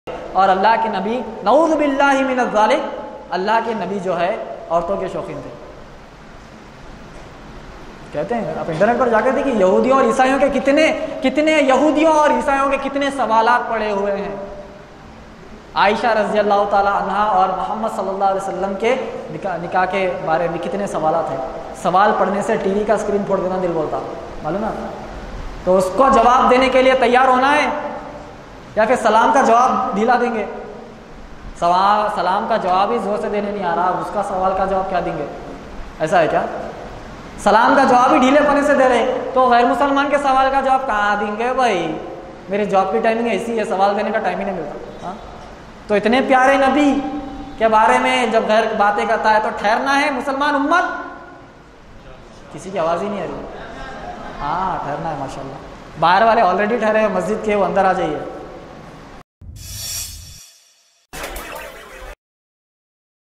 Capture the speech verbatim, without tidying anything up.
और अल्लाह के नबी नऊज़ु बिल्लाहि मिनज़ ज़ालिक, अल्लाह के नबी जो है औरतों के शौकीन थे। कहते हैं, आप इंटरनेट पर जाकर देखिए यहूदियों और ईसाइयों के कितने कितने यहूदियों और ईसाइयों के कितने सवालात पड़े हुए हैं। आयशा रज़ी अल्लाह ताला अन्हा और मोहम्मद सल्लल्लाहु अलैहि वसल्लम के निकाह निकाह के बारे में कितने सवालात हैं। सवाल पढ़ने से टीवी का स्क्रीन फोड़ देना दिल बोलता, मालूम है? तो उसको जवाब देने के लिए तैयार होना है या फिर सलाम का जवाब ढीला देंगे? सवाल सलाम का जवाब ही जोर से देने नहीं आ रहा, उसका सवाल का जवाब क्या देंगे? ऐसा है क्या? सलाम का जवाब ही ढीले पने से दे रहे, तो गैर मुसलमान के सवाल का जवाब कहाँ देंगे भाई? मेरे जॉब की टाइमिंग ऐसी है, सवाल देने का टाइम ही नहीं मिलता। हाँ, तो इतने प्यारे नबी के बारे में जब गैर बातें करता है तो ठहरना है मुसलमान उम्मत। किसी की आवाज़ ही नहीं आ रही। हाँ, ठहरना है माशाल्लाह। बाहर वाले ऑलरेडी ठहरे हैं मस्जिद के, वो अंदर आ जाइए।